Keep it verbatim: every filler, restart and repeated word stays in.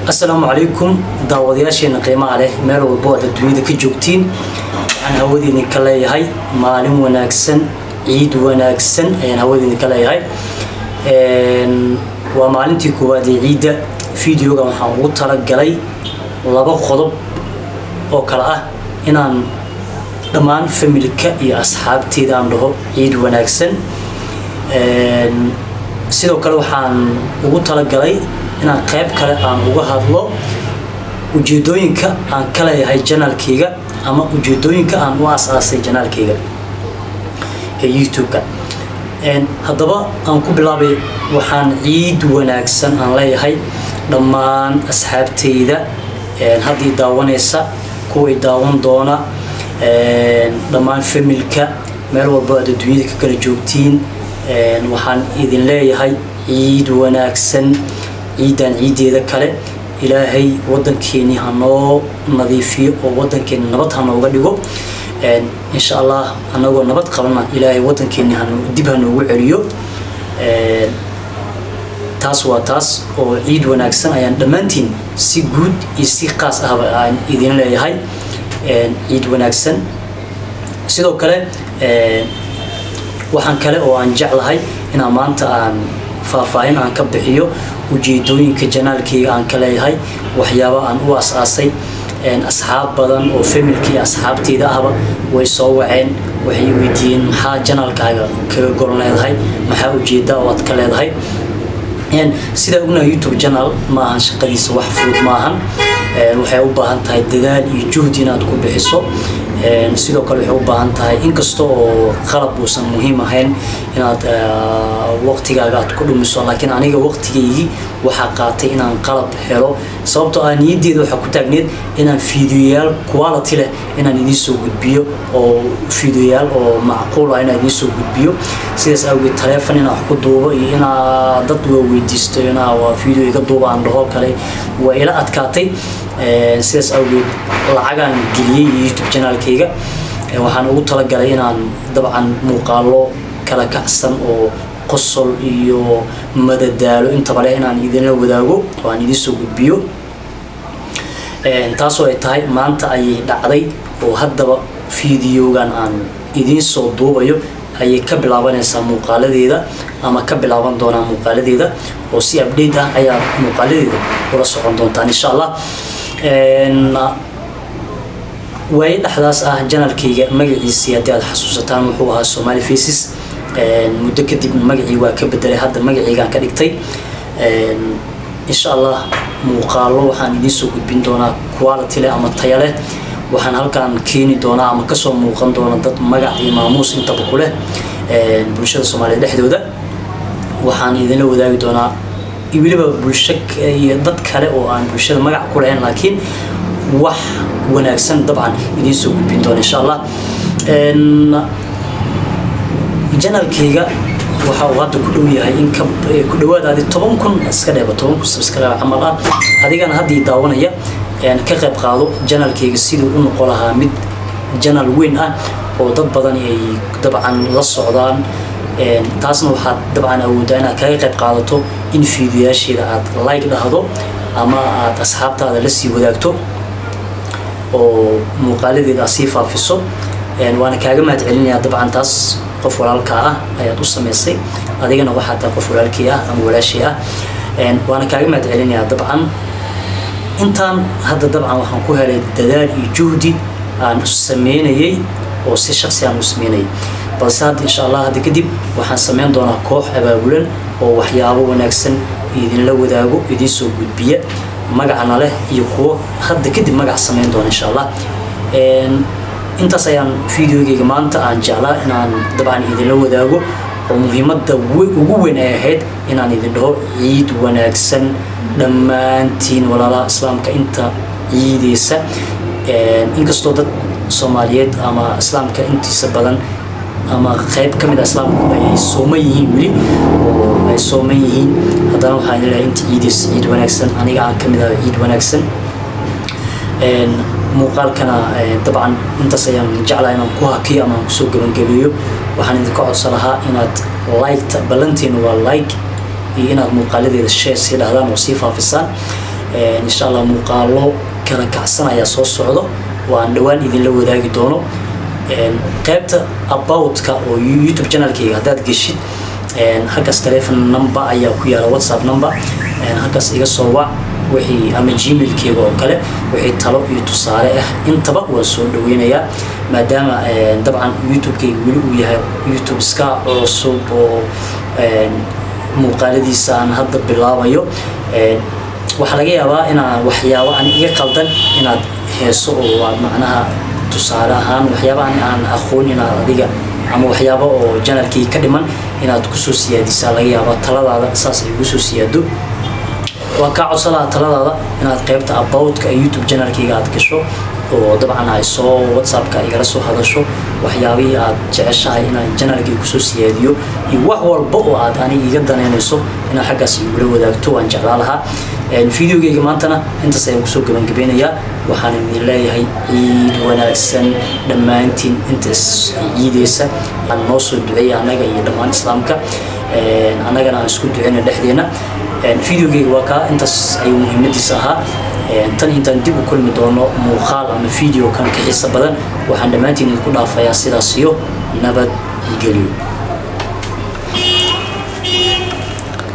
السلام عليكم داودياشين قيمة عليه ميرو بعد الدنيا كجوكتين عن هودي نكلاي هاي معلم وناكسن عيد وناكسن يعني هودي نكلاي هاي ومعلمتي كوادي عيد فيديو كم حاول ترجلي لبا خضب أو كلا إن دمان فملك يا أصحاب تيدان له عيد وناكسن sidoo kale waxaan ugu talagalay inaan qayb kale aan uga hadlo ujeedooyinka aan kala yahay channelkayga ama ujeedooyinka aan u asaasay channelkayga ee YouTube-ka een hadaba aan ku bilaabay waxaan ciid wanaagsan aan leeyahay dhammaan asxaabtayda een hadii daawanaysa kuwii daawan doona een dhammaan familka meel walba aad adduunyada ka kala joogtiin een waxaan idin leeyahay ciid wanaagsan ciidan ciideeda kale ilaahay wadankeeni hanoo nadiifiyo oo wadankeeni nabad hanooga dhigo een insha Allah anagoo nabad qabana ilaahay wadankeeni hanoo dib hanoogu celiyo een taas waa taas oo ciid wanaagsan ayaan dhamaantiin si guud iyo si qaas ah aan idin leeyahay een ciid wanaagsan sidoo kale een waxaan kale oo aan jeclahay inaan maanta aan faahfaahin aan ka bixiyo ujeedooyinka channelkayga aan ka leeyahay waxyaabo aan u asaasay een asxaab badan oo familkii asxaabtayda ahba way soo waceen waxay weydiiyeen maxaa channelkaaga kaga goran leedahay maxaa ujeeda oo aad ka leedahay een sida ognahay YouTube channel ma ahan shaqadiisa wax fudud ma ahan een waxay u baahan tahay dadaal iyo juhdi inaad ku bixiso een sidoo kale waxay u baahan tahay inkastoo qalab uusan muhiim ahayn inaad waqtigaaga aad ku dhumiso laakiin aniga waqtigeeyii waxa qaatay inaan qalab helo sababtoo ah niyadeeda waxa ku taagneed inaan fiidiyoyaal quality leh inaan idin soo gudbiyo oo fiidiyoyaal oo macquul ah inaan idin soo gudbiyo sidaas awgeed telefoon inaan wax ku duubo iyo inaan dad weydiisto inaan waa fiidiyo iga duuba aan dhaho kale waa ila adkaatay sidaas awgeed lacagaan geliyay YouTube channelkayga waxaan ugu talagalay inaan dabcan muuqaalo kala kacsan oo qosol iyo madadaalo inta bale inaan idin la wadaago oo aan idin soo gudbiyo een taas oo ay tahay maanta ay dhacday oo haddaba fiidiyogan aan idin soo duubayo ayay ka bilaabanaysaa muuqaaladeeda ama ka bilaaban doonaa muuqaaladeeda oo si update ah ayaa muuqaaladeeda ula socon doontaan insha Allah een way dhaxdaas ah channelkayga magaciisa hadii aad xasuusataan wuxuu ahaa Somali Faces een muddo kadib magacii waa ka bedelay hadda magacayga ka dhigtay een insha Allah muuqaalo waxaan idin soo gudbin doonaa quality leh ama tayo leh waxaan halkaan keeni doonaa ama ka soo muuqan doona dad magac iyo maamuus inta ku leh een bulshada Soomaaliyeed dhexdooda waxaan idin la wadaagi doonaa waliba bulshada iyo dad kale oo aan bulshada magac ku lahayn laakiin wax wanaagsan dabcan idin soo gudbin doona insha Allah een channelkayga waxa uu hadda ku dhow yahay in ka ku dhawaad aad toban kun iska dheeba toban kun subscribe camal ah adigana hadii daawanaya een ka qayb qaado channelkayga sidoo uu noqon lahaa mid channel weyn ah oo dad badan ay dabcan la socdaan een taasna waxa dabcan awoodaa inaad ka qayb qaadato in fiidiyoyaasheeda aad like dhahdo ama aad asxaabtaada la sii wadaagto oo muuqaaladeeda si faafiso een waana kaaga mahadcelinayaa dabcan taas qof walaalka ah ayaad u sameysay adigana waxa taa qof walaalkii ah ama walaashii ah een waana kaaga mahadcelinayaa dabcan intaan hadda dabcan waxaan ku helay dadaal iyo juhdi aan sameynayay oo si shakhsi aan u sameynay balse hadda insha Allah hadda kadib waxaan sameyn doonaa koox abaabulan oo waxyaabo wanaagsan idin la wadaago idin soo gudbiya magacana leh iyo kuwa hadda kadib magac sameyn doona insha Allah een intaas ayaan fiidiyogayga maanta aan jeclaa inaan dabcan idin la wadaago oo muhiimadda ugu weyn ay ahayd inaan idin dhaho ciid wanaagsan dhammaantiin walaalaha islaamka inta ciideysa een inkastoo dad Soomaaliyeed ama islaamka intiisa badan ama qayb kamid ah islaamku ay sooman yihiin wali oo ay sooman yihiin haddana waxaan leeyahay inta ciideysa ciid wanaagsan aniga aan kamid ah ciid wanaagsan een muuqaalkana dabcan intaas ayaan jeclahay inaan ku hakiyo ama ku soo gabagabeeyo waxaan idin ka codsan lahaa inaad like balantiin waa like iyo inaad muuqaaladeeda share si dhahdaan oo si faafisaan إن شاء الله مقالو كلا كعسنا يا صوص صعدة وعن دوان إذن لو ذاك دونه قيبت about كا أو يوتيوب channel كي هذا تجشيد هكذا تلفون نمبر أي كوي على واتساب نمبر هكذا إيجا صوا وحي أما جيميل كي وكله وحي طلب يتصارع انتبه وصول وينيا ما دام طبعا يوتيوب كي يقولوا وياه يوتيوب سكا أو صوب مقالدي سان هذا بالله وحلاقي أبا إنا وحياة عن إيه قلدن إنا هسوا ومعناها تصارعان وحياة عن عن أخون إنا ذيك أما وحياة أو جنر كي كلمن إنا تخصوصية دي سالي أبا ثلاثة على أساس الخصوصية دو وكعو صلاة ثلاثة إنا قيبت about كيوتيوب جنر كي قاعد كشوا وطبعا هاي صو واتساب كيجلسوا هذا شو وحياوي عاد جعشها إنا جنر كي خصوصية ديو يوحول بقوا عاد أنا يقدر ينسو إنا حاجة سيقولوا ذاك تو عن جعلها الفيديو جي جمانتنا أنت سيوصل كمان كبينيا وحنا من الله هاي عيد وناسن لما أنت أنت عيديسا النص الدعية أنا جاي لما إسلامك أنا جانا نسكت دعينا لحدينا الفيديو جي وكا أنت أيوة مهمتي سها تاني أنت نجيب كل مدونة مخالة من فيديو كان كحسة بدن وحنا ما أنت نقول فيا سيدا سيو نبت يجليو